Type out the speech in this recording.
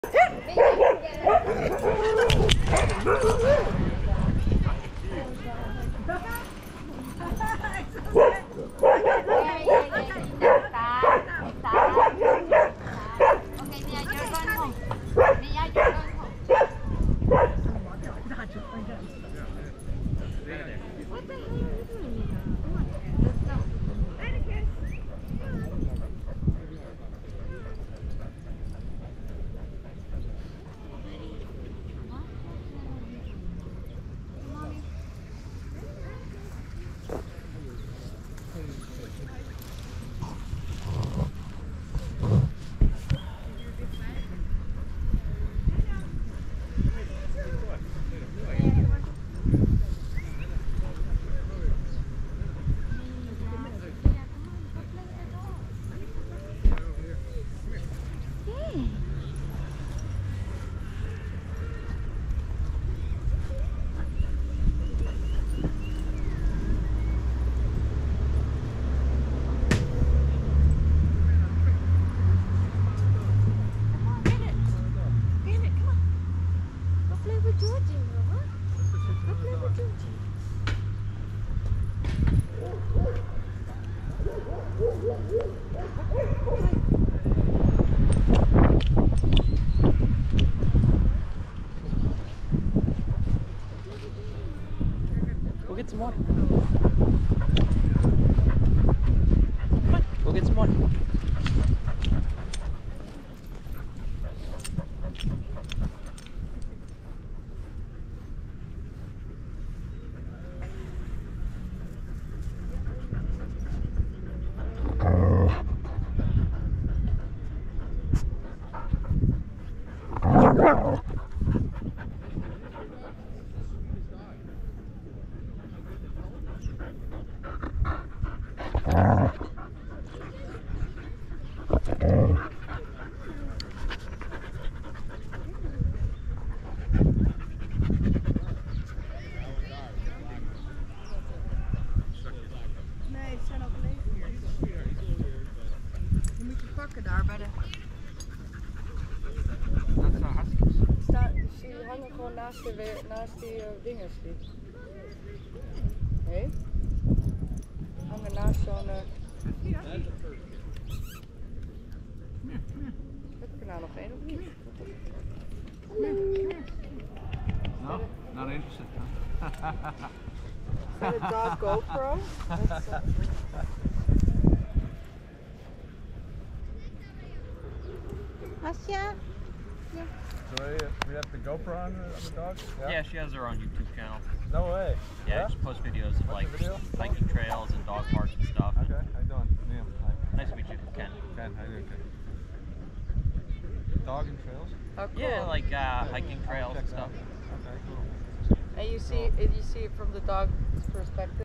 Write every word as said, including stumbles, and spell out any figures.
Go get some water. Come on, go get some water. Nee, ze zijn overleven hier. Je moet je pakken daar bij de... Dat zijn huskies. Sta, die hangen gewoon naast, de, naast die uh, dingers. Hé? Hey? Hangen naast zo'n... Uh... Heb ik er nou nog één of niet? No, not interested. Is that a dog GoPro? That's, uh... Asja? Yeah. So we, we have the GoPro on the, on the dog? Yeah. yeah, she has her own YouTube channel. No way. Yeah, Yeah? she posts videos of like video? hiking trails and dog parks and stuff. Okay, how you doing? Neil. Hi. Nice to meet you, Ken. Ken, how you doing, Ken? Dog and trails? Oh, cool. Yeah, like uh, hiking trails and stuff. Okay, cool. And you see, you see it from the dog's perspective.